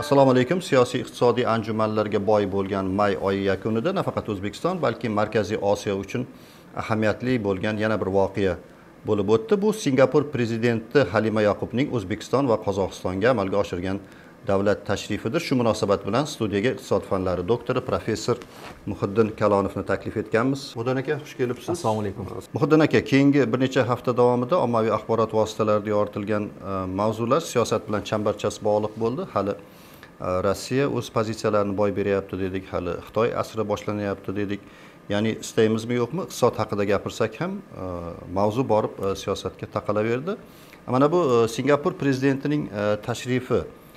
Assalomu alaykum. Siyosiy iqtisodiy anjumanlarga boy bo'lgan may oyi yakunida nafaqat O'zbekiston, balki Markaziy Osiyo uchun ahamiyatli bo'lgan yana bir voqea bo'lib o'tdi. Bu Singapur prezidenti Halima Yoqubning O'zbekiston va Qozog'istonga amalga oshirgan davlat tashrifidir. Shu munosabat bilan studiyaga iqtisod fanlari doktori professor Muhiddin Kalonovni taklif etganmiz. Muhiddin aka, xush kelibsiz. Assalomu alaykum. Muhiddin aka, keyingi bir necha hafta davomida ommaviy axborot vositalarida yoritilgan mavzular siyosat bilan chambarchas bog'liq bo'ldi. Hali Rossiya o'z pozitsiyalarini boy beryapti dedik, hali Xitoy asri boshlanyapti dedik. Ya'ni istaymizmi yo'qmi, iqtisod haqida gapirsak ham mavzu borib siyosatga taqalaverdi. Mana bu Singapur prezidentining tashrifi,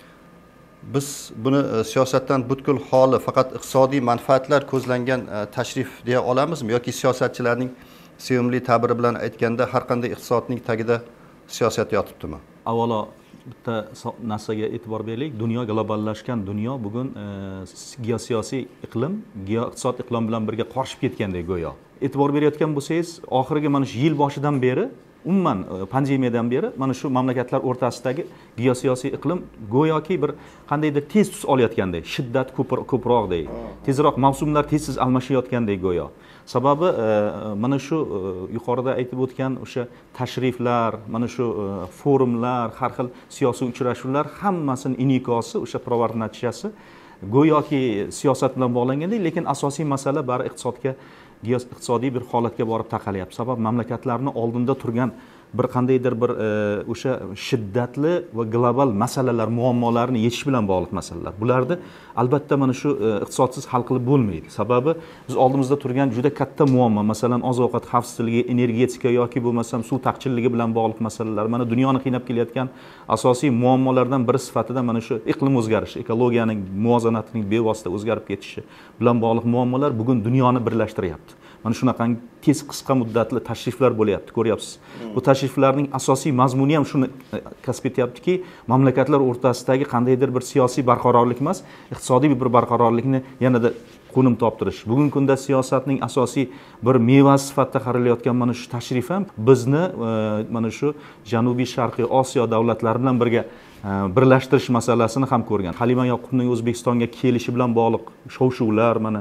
biz buni siyosatdan butkul xoli, faqat iqtisodiy manfaatlar ko'zlangan tashrif deya olamizmi yoki siyosatchilarning sevimli ta'biri bilan aytganda har qanday iqtisodning tagida siyosat yotibdimi? Avvalo bitta narsaga e'tibor beraylik. Dunyo globallashgan dunyo bugun geosiyosiy iqlim, geoiqtisod iqlim bilan birga qorishib ketgandek go'yo. E'tibor berayotgan bo'lsangiz, oxirgi mana shu yil boshidan beri, umuman pandemiyadan beri mana shu mamlakatlar o'rtasidagi geosiyosiy iqlim go'yoki bir qandaydir tez tus olayotgandek, shiddat ko'proqdek, tezroq mavsumlar tez almashayotgandek go'yo. Sababi mana shu yuqorida aytib o'tgan o'sha tashriflar, mana shu forumlar, har xil siyosiy uchrashuvlar hammasining inikosi, o'sha pirovard natijasi go'yoki siyosat bilan bog'langandek, lekin asosiy masala bari iqtisodiy bir holatga borib taqalyapti. Sabab mamlakatlarning oldinda turgan bir qandaydir bir o'sha shiddatli va global masalalar, muammolarni yechish bilan bog'liq masalalar. Bularni albatta mana shu iqtisodsiz hal qilib bo'lmaydi. Sababi biz oldimizda turgan juda katta muammo, masalan, oziq-ovqat xavfsizligi, energetika yoki bo'lmasam suv taqchilligi bilan bog'liq masalalar. Mana dunyoni qiynab kelayotgan asosiy muammolardan biri sifatida mana shu iqlim o'zgarishi, ekologiyaning muvozanatining bevosita o'zgarib ketishi bilan bog'liq muammolar bugun dunyoni birlashtiryapti. Mana shunaqangi tez qisqa muddatli tashriflar bo'lyapti, ko'ryapsiz. Bu tashriflarning asosiy mazmuni ham shuni kasb etyaptiki, mamlakatlar o'rtasidagi qandaydir bir siyosiy barqarorlik emas, iqtisodiy bir barqarorlikni yanada qo'nim toptirish. Bugungi kunda siyosatning asosiy bir mevasi sifatida qaralayotgan mana shu tashrif ham bizni mana shu Janubiy Sharqiy Osiyo davlatlari bilan birga birlashtirish masalasini ham ko'rgan. Halima Yoqubning O'zbekistonga kelishi bilan bog'liq shov-shuvlar, mana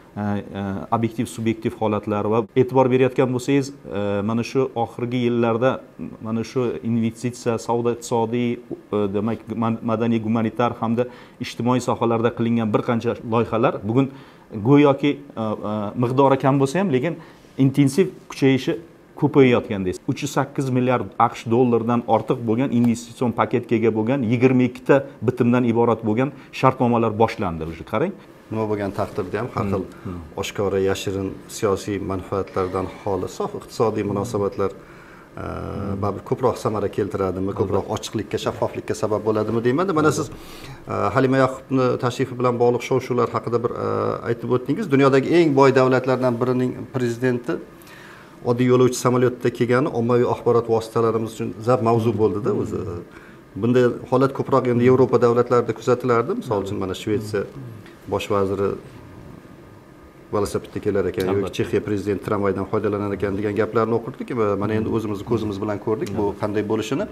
obyektiv subyektiv holatlar va e'tibor berayotgan bo'lsangiz, mana shu oxirgi yillarda mana shu investitsiya, savdo, iqtisodiy, demak madaniy, gumanitar hamda ijtimoiy sohalarda qilingan bir qancha loyihalar bugun go'yoki miqdori kam bo'lsa ham, lekin intensiv kuchayishi ko'payayotgandek. 308 milliard AQSh dollaridan ortiq bo'lgan investitsion paketga ega bo'lgan 22 ta bitimdan iborat bo'lgan shartnomalar boshlandi. Qarang, nima bo'lgan taqdirda ham har xil oshkora yashirin siyosiy manfaatlardan xoli sof iqtisodiy munosabatlar baribir ko'proq samara keltiradimi, ko'proq ochiqlikka, shaffoflikka sabab bo'ladimi deymanda. Mana siz Halima Yoqubni tashrifi bilan bog'liq shov-shuvlar haqida bir aytib o'tdingiz. Dunyodagi eng boy davlatlardan birining prezidenti oddiy yo'lovchi samolyotda kelgani ommaviy axborot vositalarimiz uchun zab mavzu bo'ldida o'zi. Bunday holat ko'proq endi Yevropa davlatlarida kuzatilardi. Misol uchun mana Shvetsiya bosh vaziri velosipedda kelar ekan yoki Chexiya prezidenti tramvaydan foydalanar ekan degan gaplarni o'qirdik. Mana endi o'zimiz ko'zimiz bilan ko'rdik bu qanday bo'lishini.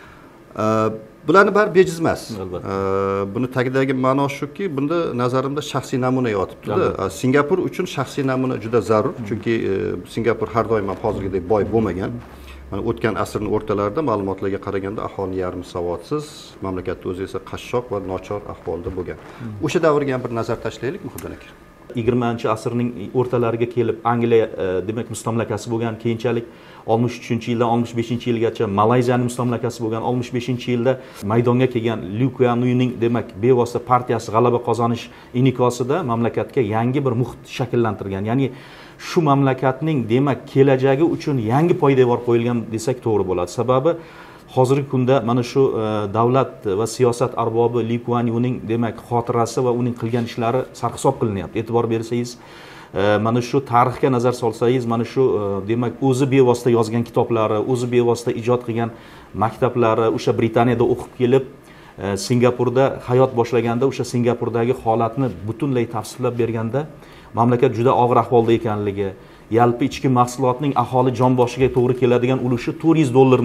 Bularni bari bejiz emas. Buni tagidagi ma'no shuki, bunda nazarimda shaxsiy namuna yotibdi. Singapur uchun shaxsiy namuna juda zarur, chunki Singapur har doim hozirgidek boy bo'lmagan. Mana o'tgan asrning o'rtalarida ma'lumotlarga qaraganda aholi yarmi savodsiz, mamlakatda o'zi esa qashshoq va nochor ahvolda bo'lgan. O'sha davrga ham bir nazar tashlaylik Muhiddin aka. 20-asrning o'rtalariga kelib Angliya demak mustamlakasi bo'lgan, keyinchalik 63-yildan 65-yilgacha Malayziyaning mustamlakasi bo'lgan, 65-yilda maydonga kelgan Lee Kuan Yewning demak bevosita partiyasi g'alaba qozonish inikosida mamlakatga yangi bir muhit shakllantirgan. Ya'ni shu mamlakatning demak kelajagi uchun yangi poydevor qo'yilgan desak to'g'ri bo'ladi. Sababi hozirgi kunda mana shu davlat va siyosat arbobi Lee Kuan Yewning demak xotirasi va uning qilgan ishlari sarhisob qilinyapti. E'tibor bersangiz, mana shu tarixga nazar solsangiz, mana shu demak o'zi bevosita yozgan kitoblari, o'zi bevosita ijod qilgan maktablari, o'sha Britaniyada o'qib kelib Singapurda hayot boshlaganda, o'sha Singapurdagi holatni butunlay tafsirlab berganda mamlakat juda og'ir ahvolda ekanligi, yalpi ichki mahsulotning aholi jon boshiga to'g'ri keladigan ulushi $400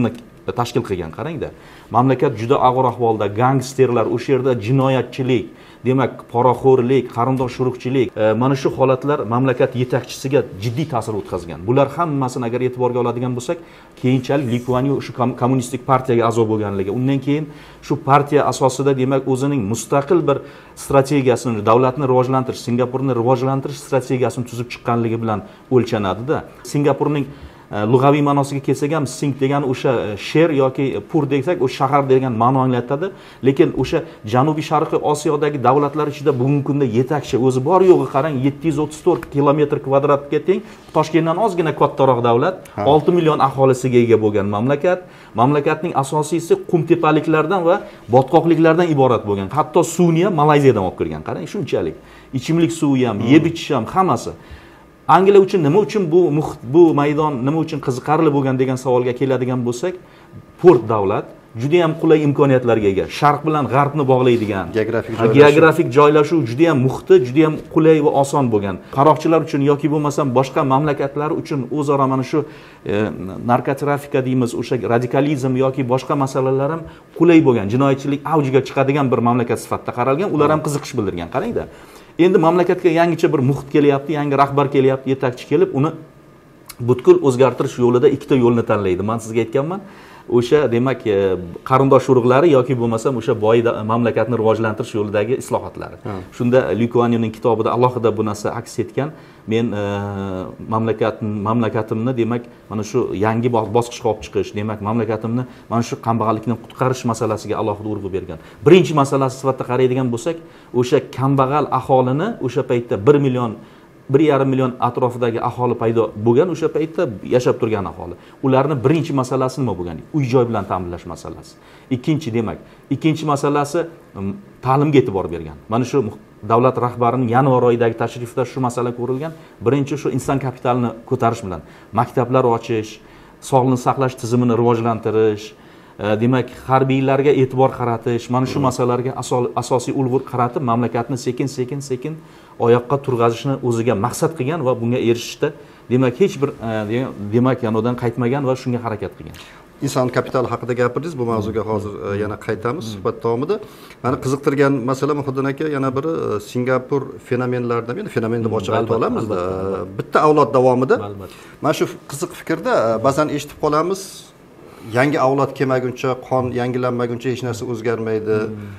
tashkil qilgan. Qarangda, mamlakat juda og'ir ahvolda, gangsterlar, o'sha yerda jinoyatchilik, demak, poraxo'rlik, qarindosh urug'chilik, mana shu holatlar mamlakat yetakchisiga jiddiy ta'sir o'tkazgan. Bular hammasini agar e'tiborga oladigan bo'lsak, keyinchalik Litvaniya shu kommunistik partiyaga a'zo bo'lganligi, undan keyin shu partiya asosida demak o'zining mustaqil bir strategiyasini, davlatni rivojlantirish, Singapurni rivojlantirish strategiyasini tuzib chiqqanligi bilan o'lchanadi-da. Singapurning lug'aviy ma'nosiga kelsak ham sing degani o'sha sher yoki pur desak, o'sha shahar degan ma'no anglatadi, lekin o'sha Janubiy Sharqiy Osiyodagi davlatlar ichida bugungi kunda yetakchi, o'zi bor yo'g'i qarang 734 kilometr kvadratga teng, Toshkentdan ozgina kattaroq davlat, 6 million aholisiga ega bo'lgan mamlakat. Mamlakatning asosiysi qumtepaliklardan va botqoqliklardan iborat bo'lgan. Hatto suvni ham Malayziyadan olib kirgan. Qarang, shunchalik. Ichimlik suvi ham, yeb ichish ham hammasi. Angliya uchun nima uchun bu maydon nima uchun qiziqarli bo'lgan degan savolga keladigan bo'lsak, port davlat juda ham qulay imkoniyatlarga ega. Sharq bilan g'arbni bog'laydigan geografik joylashuv juda ham muhiti, juda ham qulay va oson bo'lgan. Qaroqchilar uchun yoki bo'lmasam boshqa mamlakatlar uchun o'zaro mana shu narkotrafika deymiz, o'sha radikalizm yoki boshqa masalalar ham qulay bo'lgan. Jinoyatchilik avjiga chiqadigan bir mamlakat sifatida qaralgan, ular ham qiziqish bildirgan. Qarangda. Endi mamlakatga yangicha bir muhit kelyapti, yangi rahbar kelyapti, yetakchi kelib, uni butkul o'zgartirish yo'lida ikkita yo'lni tanlaydi. Men sizga aytganman, o'sha demak qarindosh urug'lari yoki bo'lmasam o'sha boy mamlakatni rivojlantirish yo'lidagi islohotlari. Shunda Litvaniyaning kitobida alohida bu narsa aks etgan. Men mamlakatimni demak mana shu yangi bosqichga olib chiqish, demak mamlakatimni mana shu kambag'allikdan qutqarish masalasiga alohida urg'u bergan. Birinchi masalasi sifatida qaraydigan bo'lsak, o'sha kambag'al aholini o'sha paytda 1,5 million atrofidagi aholi paydo bo'lgan, o'sha paytda yashab turgan aholi. Ularning birinchi masalasi nima bo'lgan? Uy-joy bilan ta'minlash masalasi. Ikkinchi masalasi ta'limga e'tibor bergan. Mana shu davlat rahbarining yanvar oyidagi tashrifida shu masala ko'rilgan. Birinchi shu inson kapitalini ko'tarish bilan maktablar ochish, sog'liqni saqlash tizimini rivojlantirish, demak harbiylarga e'tibor qaratish, mana shu masalalarga asosiy urg'u qaratib mamlakatni sekin oyoqqa turg'azishni o'ziga maqsad qilgan va bunga erishishda demak hech bir demak yanodan qaytmagan va shunga harakat qilgan. Inson kapitali haqida gapirdingiz, bu mavzuga hozir yana qaytamiz suhbat davomida. Meni qiziqtirgan masala Muhiddin aka yana biri Singapur fenomenlaridan, endi fenomen deb ochiq ayta olamizda. Bitta avlod davomida. Mana shu qiziq fikrda ba'zan eshitib qolamiz, yangi avlod kelmaguncha, qon yangilanmaguncha hech narsa o'zgarmaydi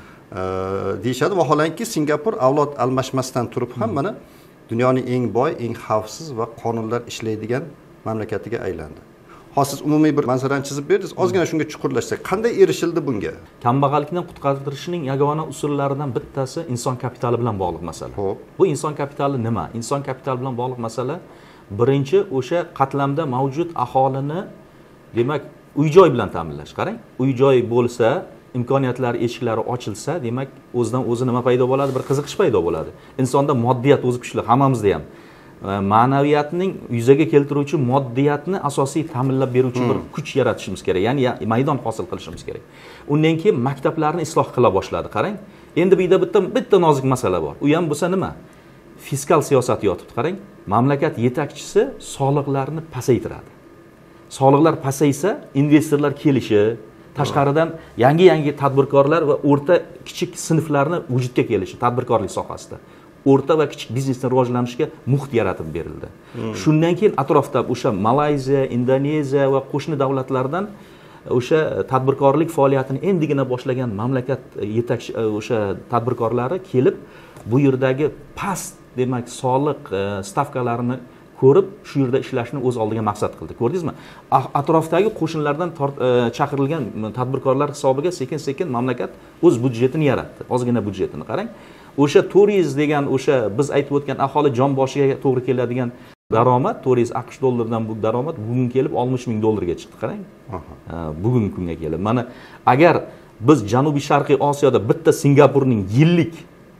deyishadi. Vaholanki Singapur avlod almashmasdan turib ham mana dunyoning eng boy, eng xavfsiz va qonunlar ishlaydigan mamlakatiga aylandi. Hozir umumiy bir manzarani chizib berdingiz. Ozgina shunga chuqurlashsak, qanday erishildi bunga? Kambag'allikdan qutqartirishning yagona usullaridan bittasi inson kapitali bilan bog'liq masala. Bu inson kapitali nima? Inson kapitali bilan bog'liq masala birinchi o'sha qatlamda mavjud aholini demak uy-joy bilan ta'minlash. Qarang, uy-joy bo'lsa, imkoniyatlar eshiklari ochilsa, demak o'zidan o'zi nima paydo bo'ladi? Bir qiziqish paydo bo'ladi. Insonda moddiyat o'zi kuchli, hammamizda ham. Ma'naviyatning yuzaga keltiruvchi moddiyatni asosiy ta'minlab beruvchi bir kuch yaratishimiz kerak, ya'ni maydon hosil qilishimiz kerak. Undan keyin maktablarni isloh qila boshladi. Qarang, endi bu yerda bitta nozik masala bor. U ham bo'lsa nima? Fiskal siyosat yotibdi. Qarang, mamlakat yetakchisi soliqlarni pasaytiradi. Soliqlar pasaysa, investorlar kelishi, tashqaridan yangi tadbirkorlar va o'rta kichik sinflarni vujudga kelishi tadbirkorlik sohasida. O'rta va kichik biznesni rivojlanishiga muhit yaratib berildi. Shundan keyin atrofda o'sha Malayziya, Indoneziya va qo'shni davlatlardan o'sha tadbirkorlik faoliyatini endigina boshlagan mamlakat yetakchi o'sha tadbirkorlari kelib, bu yerdagi past demak soliq stavkalarini ko'rib, shu yerda ishlashni o'z oldiga maqsad qildi. Ko'rdingizmi? Atrofdagi qo'shinlardan chaqirilgan tadbirkorlar hisobiga sekin-sekin mamlakat o'z budjetini yaratdi. Ozgina budjetini qarang. O'sha turizm degan o'sha biz aytib o'tgan aholi jon boshiga to'g'ri keladigan daromad, turizm AQSh dollaridan bu daromad bugun kelib 60 ming dollarga chiqdi, qarang. Bugungi kunga kelib. Mana agar biz Janubiy Sharqiy Osiyoda bitta Singapurning yillik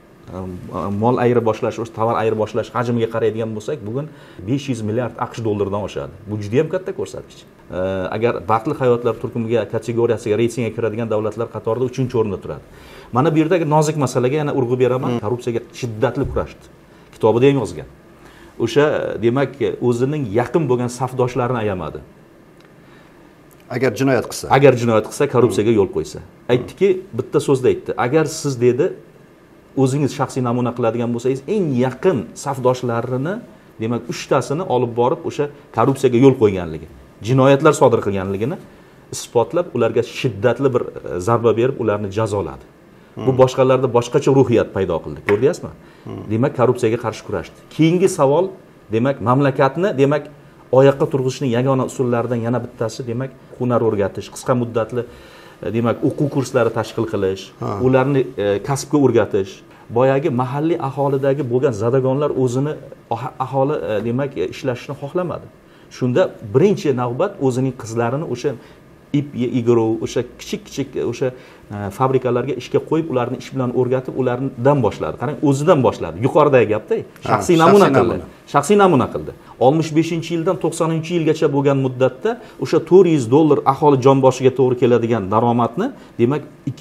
mol ayri boshlash, o'sha tovar ayri boshlash hajmiga qaraydigan bo'lsak, bugun 500 milliard AQSh dollaridan oshadi. Bu juda ham katta ko'rsatkich. Agar baxtli hayotlar turkumiga kategoriyasiga reytingga kiradigan davlatlar qatorida 3-o'rinda turadi. Mana bu yerdagi nozik masalaga yana urg'u beraman. Korrupsiyaga shiddatli kurashdi. Kitobida ham yozgan. O'sha demak o'zining yaqin bo'lgan safdoshlarini ayamadi. Agar jinoyat qilsa. Agar jinoyat qilsa, korrupsiyaga yo'l qo'ysa. Aytdiki, bitta so'zda aytdi. Agar siz dedi o'zingiz shaxsiy namuna qiladigan bo'lsangiz, eng yaqin safdoshlarini, demak, 3 tasini olib borib o'sha korrupsiyaga yo'l qo'yganligi, jinoyatlar sodir qilganligini isbotlab, ularga shiddatli bir zarba berib, ularni jazoladi. Bu boshqalarda boshqacha ruhiyat paydo qildi. Ko'rdingizmi? Demak, korrupsiyaga qarshi kurashdi. Keyingi savol, demak, mamlakatni, demak, oyoqqa turg'izishning yagona usullaridan yana bittasi, demak, hunar o'rgatish, qisqa muddatli, demak, o'quv kurslari tashkil qilish, ularni kasbga o'rgatish. Boyagi mahalliy aholidagi bo'lgan zadagonlar o'zini aholi, demak, ishlashni xohlamadi. Shunda birinchi navbat o'zining qizlarini o'sha ip yig'ruv, o'sha kichik o'sha fabrikalarga ishga qo'yib, ularni ish bilan o'rgatib, ulardan boshladi. Qarang, o'zidan boshladi. Yuqoridagi gapda shaxsiy namuna qildi. Shaxsiy namuna qildi. 65-yildan 90-yilgacha bo'lgan muddatda o'sha $400 aholi jon boshiga to'g'ri keladigan daromadni, demak,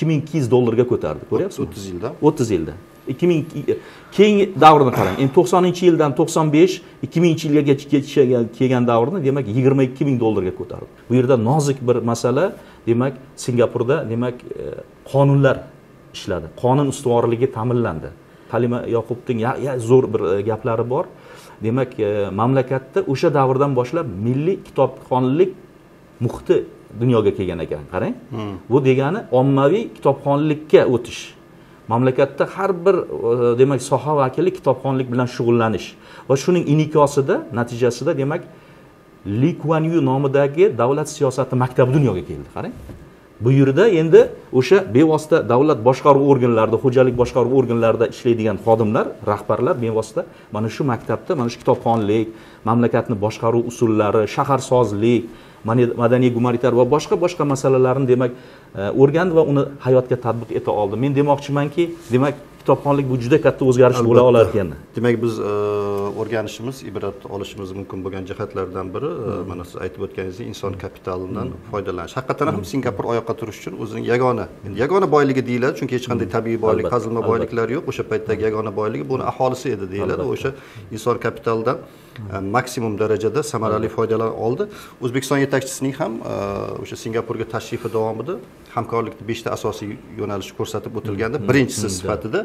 $2200 ko'tardi. Ko'ryapsizmi? 30 yilda. 30 yilda. 2000 keyingi davrni qarang. Endi 90-yildan 95, 2000-yilgacha kelgan davrni, demak, $22,000 ga ko'tardi. Bu yerda nozik bir masala, demak, Singapurda, demak, qonunlar ishladi. Qonun ustuvorligi ta'minlandi. Halima Yoqubning zo'r bir gaplari bor. Demak, mamlakatda o'sha davrdan boshlab milliy kitobxonlik muhiti dunyoga kelgan ekan. Qarang. Bu degani ommaviy kitobxonlikka o'tish. Mamlakatda har bir, demak, soha vakili kitobxonlik bilan shug'ullanish va shuning inikosida, natijasida, demak, Li Kuan Yew nomidagi davlat siyosati maktabi dunyoga keldi. Qarang. Bu yerda endi o'sha bevosita davlat boshqaruv organlarida, xo'jalik boshqaruv organlarida ishlaydigan xodimlar, rahbarlar bevosita mana shu maktabda, mana shu kitobxonlik, mamlakatni boshqaruv usullari, shaharsozlik, madaniy gumanitar va boshqa masalalarni, demak, o'rgandi va uni hayotga tatbiq eta oldi. Men demoqchimanki, demak, kitobxonlik bu juda katta o'zgarish bo'la olar ekan. Demak, biz o'rganishimiz, ibrat olishimiz mumkin bo'lgan jihatlardan biri, mana siz aytib o'tganingizdek, inson kapitalidan foydalanish. Haqiqatan ham Singapur oyoqqa turish uchun o'zining yagona boyligi deyiladi, chunki hech qanday tabiiy boylik, qazilma boyliklari yo'q. O'sha paytdagi yagona boyligi buni aholisi edi deyiladi. O'sha inson kapitalidan maksimum darajada samarali foydalana oldi. O'zbekiston yetakchisining ham o'sha Singapurga tashrifi davomida hamkorlikning 5 ta asosiy yo'nalish ko'rsatib o'tilganda, birinchisi sifatida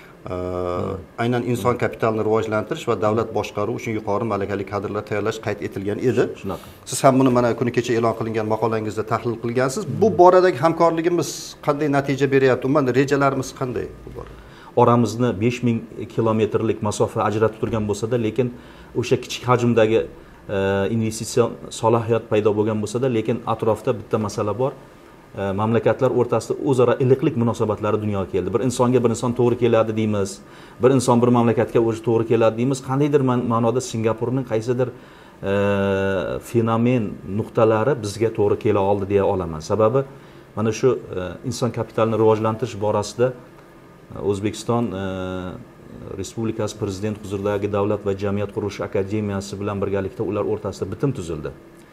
aynan inson kapitalini rivojlantirish va davlat boshqaruvi uchun yuqori malakali kadrlar tayyorlash qayd etilgan edi. Siz ham buni mana kuni kecha e'lon qilingan maqolangizda tahlil qilgansiz. Bu boradagi hamkorligimiz qanday natija beryapti? Umuman rejalarimiz qanday bu borada? Oramizni 5000 kilometrlik masofa ajratib turgan bo'lsa-da, lekin o'sha kichik hajmdagi investitsion salohiyat paydo bo'lgan bo'lsa-da, lekin atrofda bitta masala bor. Mamlakatlar o'rtasida o'zaro iliqlik munosabatlari dunyoga keldi. Bir insonga bir inson to'g'ri keladi deymiz. Bir inson bir mamlakatga o'zi to'g'ri keladi deymiz. Qandaydir ma'noda Singapurning qaysidir fenomen nuqtalari bizga to'g'ri kela oldi deya olaman. Sababi mana shu inson kapitalini rivojlantirish borasida O'zbekiston Respublikasi Prezident huzuridagi Davlat va jamiyat qurilishi akademiyasi bilan birgalikda ular o'rtasida bitim tuzildi.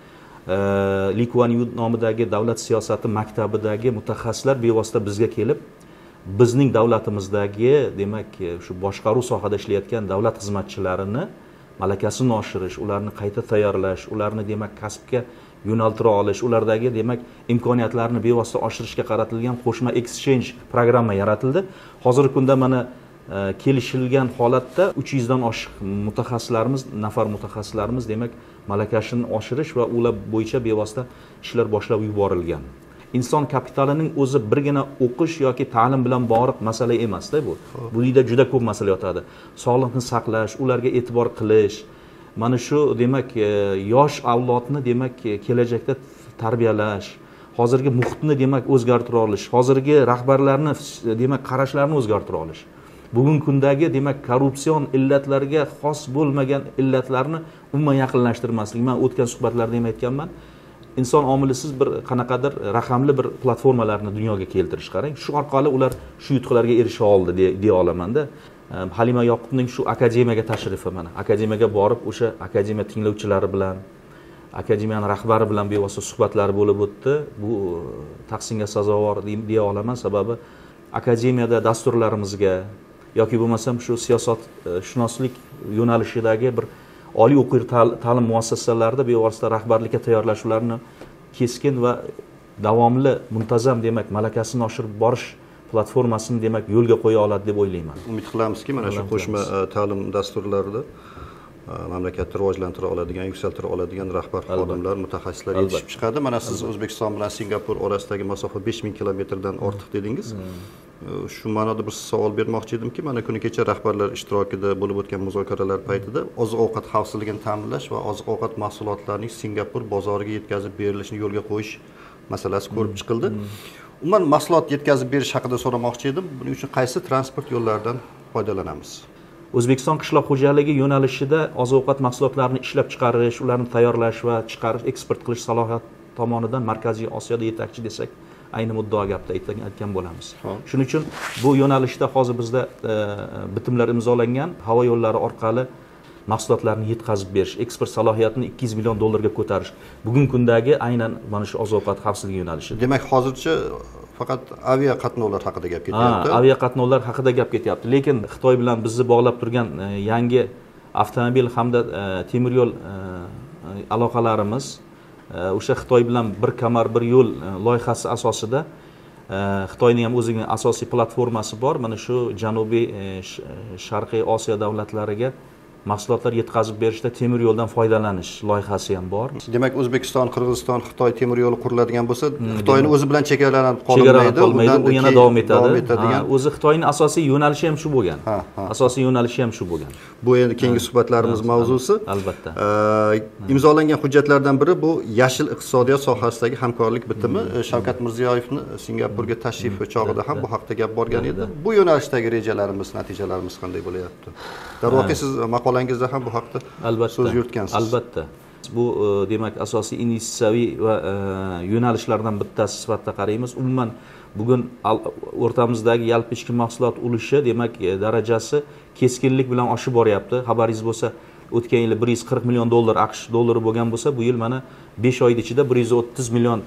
Li Kuan Yew nomidagi davlat siyosati maktabidagi mutaxassislar bevosita bizga kelib, bizning davlatimizdagi, demak, shu boshqaruv sohada ishlayotgan davlat xizmatchilarini malakasini oshirish, ularni qayta tayyorlash, ularni, demak, kasbga yo'naltira olish, ulardagi, demak, imkoniyatlarni bevosita oshirishga qaratilgan qo'shma exchange programma yaratildi. Hozirgi kunda mana kelishilgan holatda 300 dan oshiq mutaxassislarimiz, demak, malakasini oshirish va ular bo'yicha bevosita ishlar boshlab yuborilgan. Inson kapitalining o'zi birgina o'qish yoki ta'lim bilan bog'liq masala emas-da bu. Bu yerda juda ko'p masala yotadi. Sog'liqni saqlash, ularga e'tibor qilish, mana shu, demak, yosh avlodni, demak, kelajakda tarbiyalash, hozirgi muhitni, demak, o'zgartira olish, hozirgi rahbarlarni, demak, qarashlarini o'zgartira olish. Bugungi kundagi, demak, korrupsion illatlarga xos bo'lmagan illatlarni umuman yaqinlashtirmaslik. Men o'tgan suhbatlarda ham aytganman. Inson omilisiz bir qanaqadir raqamli bir platformalarni dunyoga keltirish, qarang. Shu orqali ular shu yutuqlarga erisha oldi deya olaman-da. Halima Yoqubning shu akademiyaga tashrifi, mana akademiyaga borib, o'sha akademiya tinglovchilari bilan, akademiyaning rahbari bilan bevosita suhbatlari bo'lib o'tdi. Bu tahsinga sazovor deya olaman, sababi akademiyada dasturlarimizga yoki bo'lmasam shu siyosat shunoslik yo'nalishidagi bir oliy o'quv ta'lim muassasalarida bevosita rahbarlikka tayyorlash, ularni keskin va davomli, muntazam demak malakasini oshirib borish platformasini demak yo'lga qo'ya oladi deb o'ylayman. Umid qilamizki, mana shu qo'shma ta'lim dasturlarida mamlakatni rivojlantira oladigan, yuksaltira oladigan rahbar xodimlar, mutaxassislar yetishib chiqadi. Mana siz O'zbekiston bilan Singapur orasidagi masofa 5000 kilometrdan ortiq dedingiz. Shu ma'noda bir savol bermoqchi edimki, mana kuni kecha rahbarlar ishtirokida bo'lib o'tgan muzokaralar paytida oziq-ovqat xavfsizligini ta'minlash va oziq-ovqat mahsulotlarining Singapur bozoriga yetkazib berilishini yo'lga qo'yish masalasi ko'rib chiqildi. Umuman mahsulot yetkazib berish haqida so'ramoqchi edim. Buning uchun qaysi transport yo'llaridan foydalanamiz? O'zbekiston qishloq xo'jaligi yo'nalishida oziq-ovqat mahsulotlarini ishlab chiqarish, ularni tayyorlash va chiqarish, eksport qilish salohiyati tomonidan Markaziy Osiyoda yetakchi desak, ayni muddao gapda aytgan bo'lamiz. Shuning uchun bu yo'nalishda hozir bizda bitimlar imzolangan, havo yo'llari orqali mahsulotlarni yetkazib berish, eksport salohiyatini 200 million dollarga ko'tarish bugungi kundagi aynan mana shu oziq-ovqat xavfsizligi yo'nalishi. Demak, hozircha faqat avia qatnovlar haqida gap ketyapti. Avia qatnovlar haqida gap ketyapti. Lekin Xitoy bilan bizni bog'lab turgan yangi avtomobil hamda temir yo'l aloqalarimiz o'sha Xitoy bilan bir kamar bir yo'l loyihasi asosida Xitoyning ham o'zining asosiy platformasi bor. Mana shu Janubiy Sharqiy Osiyo davlatlariga mahsulotlar yetkazib berishda temir yo'ldan foydalanish loyihasi ham bor. Demak, O'zbekiston, Qirg'iziston, Xitoy temir yo'li quriladigan bo'lsa, Xitoyni o'zi bilan chegaralanib qolmaydi, u yana davom etadi. O'zi Xitoyning asosiy yo'nalishi ham shu bo'lgan. Asosiy yo'nalishi ham shu bo'lgan. Bu endi keyingi suhbatlarimiz mavzusi. Albatta. Imzolangan hujjatlardan biri bu yashil iqtisodiyot sohasidagi hamkorlik bitimi. Shavkat Mirziyoyevni Singapurga tashrifi chog'ida ham bu haqda gap borgan edi. Bu yo'nalishdagi rejalarimiz, natijalarimiz qanday bo'layapti? Darvoqe, siz maqolangizda ham bu haqda so'z yuritgansiz. Albatta. Bu demak asosiy investitsiyaviy va yo'nalishlardan bittasi sifatida qaraymiz. Umuman bugun o'rtamizdagi yalpi ichki mahsulot ulushi demak darajasi keskinlik bilan oshib boryapti. Xabaringiz bo'lsa, o'tgan yili 140 million dollar AQSh dollari bo'lgan bo'lsa, bu yil mana 5 oy ichida 130 million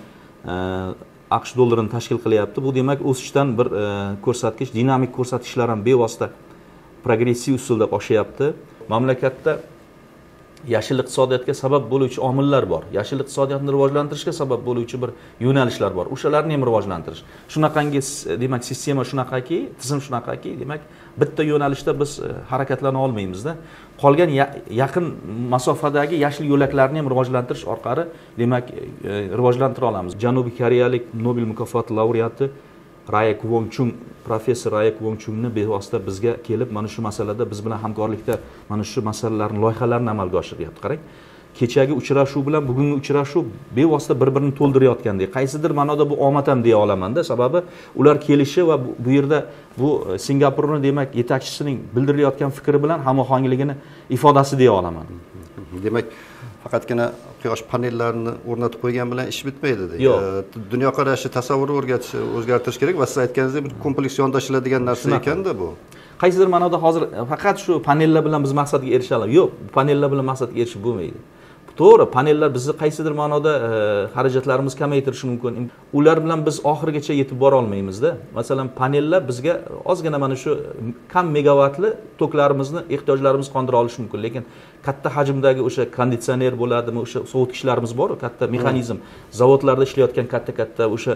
AQSh dollarini tashkil qilyapti. Bu demak o'sishdan bir ko'rsatkich, dinamik ko'rsatkichlar ham bevosita progressiv usulda oshyapti. Mamlakatda yashil iqtisodiyotga sabab bo'luvchi omillar bor. Yashil iqtisodiyotni rivojlantirishga sabab bo'luvchi bir yo'nalishlar bor. O'shalarni ham rivojlantirish. Shunaqangi demak sistema shunaqaki, tizim shunaqaki, demak bitta yo'nalishda biz harakatlana olmaymiz-da. Qolgan yaqin masofadagi yashil yo'laklarni ham rivojlantirish orqali demak rivojlantira olamiz. Janubiy koreyalik Nobel mukofoti laureati Raya Kwong-chung, professor Raya Kwong-chungni bevosita bizga kelib, mana shu masalada biz bilan hamkorlikda mana shu masalalarni, loyihalarni amalga oshiryapti. Qarang, kechagi uchrashuv bilan bugungi uchrashuv bevosita bir-birini to'ldirayotgandek. Qaysidir ma'noda bu omad ham deya olaman-da, sababi ular kelishi va bu yerda bu Singapurni demak yetakchisining bildirilayotgan fikri bilan hamohangligini ifodasi deya olaman. Demak, faqatgina quyosh panellarini o'rnatib qo'ygan bilan ish bitmaydi. Dunyoqarashi, tasavvurni o'zgartirish kerak va siz aytganingizdek bir kompleks yondashiladigan narsa ekanda bu. Qaysidir ma'noda hozir faqat shu panellar bilan biz maqsadga erisha olamiz. Yo'q, panellar bilan maqsadga erishib bo'lmaydi. To'g'ri, panellar bizni qaysidir ma'noda xarajatlarimizni kamaytirishi mumkin. Ular bilan biz oxirigacha yetib bora olmaymiz-da. Masalan, panellar bizga ozgina mana shu kam megavatli toklarimizni, ehtiyojlarimizni qondira olishi mumkin, lekin katta hajmdagi o'sha konditsioner bo'ladimi, o'sha sovutgichlarimiz bor, katta mexanizm, zavodlarda ishlayotgan katta o'sha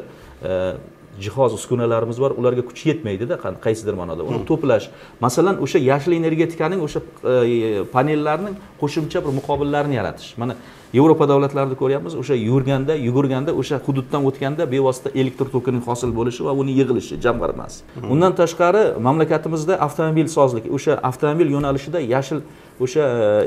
jihoz uskunalarimiz bor, ularga kuch yetmaydi-da, qaysidir ma'noda. Uni to'plash, masalan, o'sha yashil energetikaning o'sha panellarning qo'shimcha bir muqobillarini yaratish. Mana Yevropa davlatlarida ko'ryapmiz, o'sha yugurganda, o'sha hududdan o'tganda bevosita elektr tokining hosil bo'lishi va uning yig'ilishi, jamg'armasi. Undan tashqari, mamlakatimizda avtomobil sozligi, o'sha avtomobil yo'nalishida yashil o'sha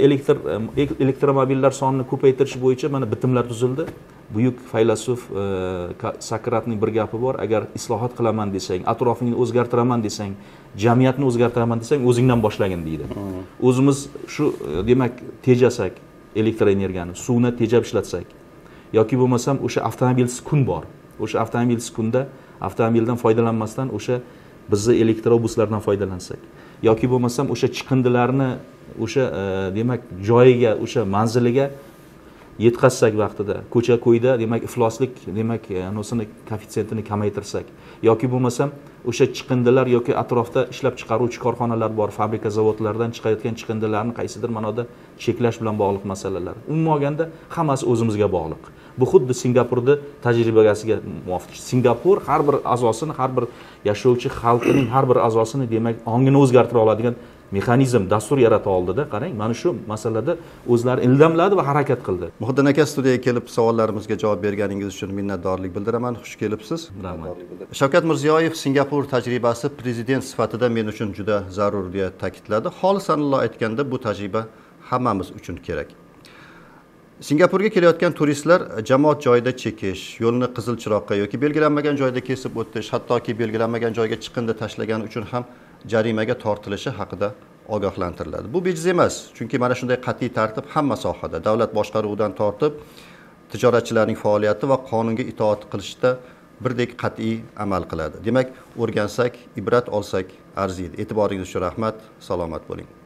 elektromobillar sonini ko'paytirish bo'yicha mana bitimlar tuzildi. Buyuk faylasuf Sokratning bir gapi bor: agar islohot qilaman desang, atrofingni o'zgartiraman desang, jamiyatni o'zgartiraman desang, o'zingdan boshlagin deydi. O'zimiz shu demak tejasak, elektr energiyani, suvni tejab ishlatsak yoki bo'lmasam o'sha avtomobilsiz kun bor. O'sha avtomobilsiz kunda avtomobildan foydalanmasdan o'sha bizni elektrobuslardan foydalansak yoki bo'lmasam o'sha chiqindilarni o'sha demak joyiga, o'sha manziliga yetkazsak vaqtida, ko'cha ko'yda demak ifloslik demak anosini koeffitsiyentini kamaytirsak yoki bo'lmasam o'sha chiqindilar yoki atrofda ishlab chiqaruvchi korxonalar bor, fabrika zavodlardan chiqayotgan chiqindilarni qaysidir ma'noda cheklash bilan bog'liq masalalar. Umuman olganda hammasi o'zimizga bog'liq. Bu xuddi Singapurda tajribasiga muvofiq. Singapur har bir a'zosini, har bir yashovchi xalqining har bir a'zosini demak ongini o'zgartira oladigan mexanizm, dastur yarata oldida. Qarang, mana shu masalada o'zlari ildamladi va harakat qildi. Muhiddin aka, studiyaga kelib savollarimizga javob berganingiz uchun minnatdorlik bildiraman. Xush kelibsiz. Rahmat. Shavkat Mirziyoyev Singapur tajribasi prezident sifatida men uchun juda zarur deya ta'kidladi. Xolisanillo aytganda bu tajriba hammamiz uchun kerak. Singapurga kelayotgan turistlar jamoat joyida chekish, yo'lni qizil chiroqqa yoki belgilanmagan joyda kesib o'tish, hattoki belgilanmagan joyga chiqindi tashlagani uchun ham jarimaga tortilishi haqida ogohlantiriladi. Bu bejiz emas, chunki mana shunday qat'iy tartib hamma sohada, davlat boshqaruvidan tortib tijoratchilarning faoliyati va qonunga itoat qilishda birdek qat'iy amal qiladi. Demak, o'rgansak, ibrat olsak arziydi. E'tiboringiz uchun rahmat, salomat bo'ling.